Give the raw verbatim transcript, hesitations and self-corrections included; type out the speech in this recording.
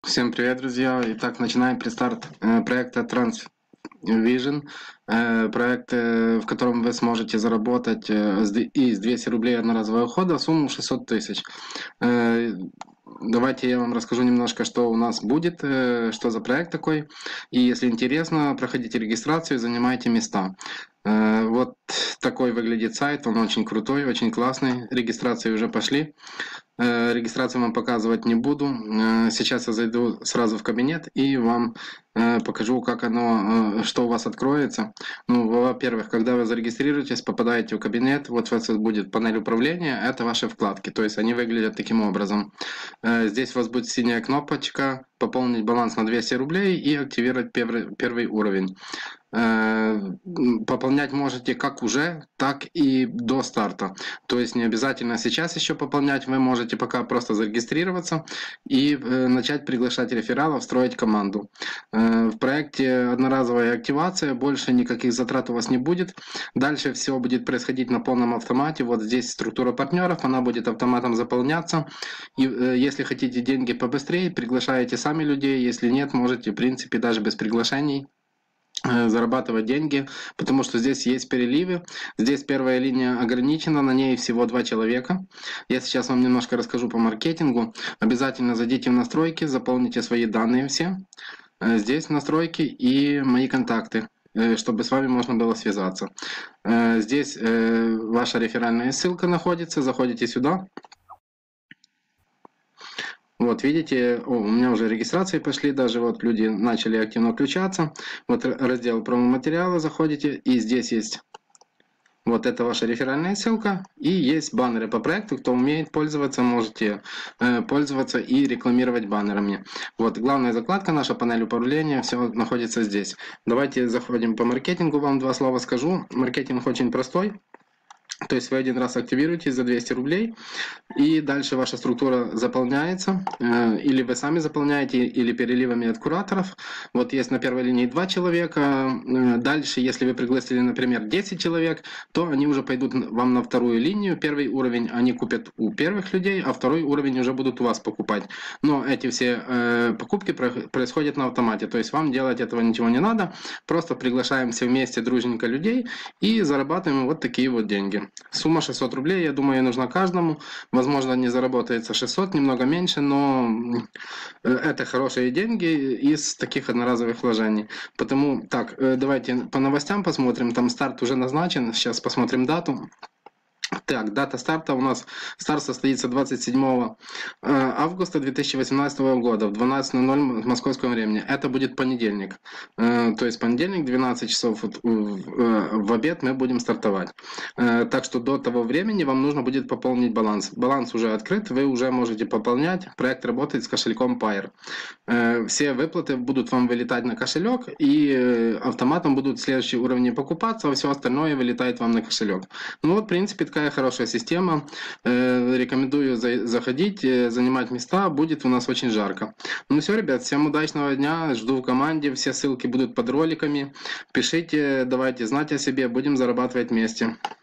Всем привет, друзья! Итак, начинаем предстарт э, проекта TransVision, э, проект, э, в котором вы сможете заработать э, с д- из двухсот рублей одноразового ухода сумму шестьсот тысяч. Э, Давайте я вам расскажу немножко, что у нас будет, э, что за проект такой. И если интересно, проходите регистрацию, занимайте места. Э, Вот такой выглядит сайт, он очень крутой, очень классный. Регистрации уже пошли. Э, Регистрацию вам показывать не буду. Э, Сейчас я зайду сразу в кабинет и вам э, покажу, как оно, э, что у вас откроется. Ну, во-первых, когда вы зарегистрируетесь, попадаете в кабинет, вот у вас будет панель управления, это ваши вкладки, то есть они выглядят таким образом. Э, Здесь у вас будет синяя кнопочка «Пополнить баланс на двести рублей» и активировать первый, первый уровень. Э, Пополнять можете как уже, так и до старта. То есть не обязательно сейчас еще пополнять, вы можете пока просто зарегистрироваться и э, начать приглашать рефералов, строить команду. Э, В проекте одноразовая активация, больше никаких затрат у вас не будет. Дальше все будет происходить на полном автомате. Вот здесь структура партнеров, она будет автоматом заполняться. И э, если хотите деньги побыстрее, приглашаете сами людей. Если нет, можете в принципе даже без приглашений зарабатывать деньги, потому что здесь есть переливы. Здесь первая линия ограничена, на ней всего два человека. Я сейчас вам немножко расскажу по маркетингу. Обязательно зайдите в настройки, заполните свои данные все. Здесь настройки и мои контакты, чтобы с вами можно было связаться. Здесь ваша реферальная ссылка находится, заходите сюда. Вот, видите, о, у меня уже регистрации пошли, даже вот люди начали активно включаться. Вот раздел промо-материалы, заходите, и здесь есть вот это ваша реферальная ссылка, и есть баннеры по проекту. Кто умеет пользоваться, можете э, пользоваться и рекламировать баннерами. Вот, главная закладка, наша панель управления, все находится здесь. Давайте заходим по маркетингу, вам два слова скажу. Маркетинг очень простой. То есть вы один раз активируетесь за двести рублей, и дальше ваша структура заполняется, э, или вы сами заполняете, или переливами от кураторов. Вот есть на первой линии два человека, э, дальше, если вы пригласили, например, десять человек, то они уже пойдут вам на вторую линию. Первый уровень они купят у первых людей, а второй уровень уже будут у вас покупать. Но эти все э, покупки происходят на автомате, то есть вам делать этого ничего не надо, просто приглашаем все вместе дружненько людей и зарабатываем вот такие вот деньги. Сумма шестьсот рублей, я думаю, нужна каждому. Возможно, не заработается шестьсот, немного меньше, но это хорошие деньги из таких одноразовых вложений. Потому, так, давайте по новостям посмотрим. Там старт уже назначен. Сейчас посмотрим дату. Так, дата старта у нас, старт состоится двадцать седьмого августа две тысячи восемнадцатого года в двенадцать ноль ноль московского времени. Это будет понедельник. То есть понедельник, двенадцать часов в обед мы будем стартовать. Так что до того времени вам нужно будет пополнить баланс. Баланс уже открыт, вы уже можете пополнять. Проект работает с кошельком Payeer. Все выплаты будут вам вылетать на кошелек, и автоматом будут следующие уровни покупаться, а все остальное вылетает вам на кошелек. Ну вот, в принципе, такая хорошая система. Рекомендую заходить, занимать места, будет у нас очень жарко. Ну все, ребят, всем удачного дня, жду в команде, все ссылки будут под роликами. Пишите, давайте знать о себе, будем зарабатывать вместе.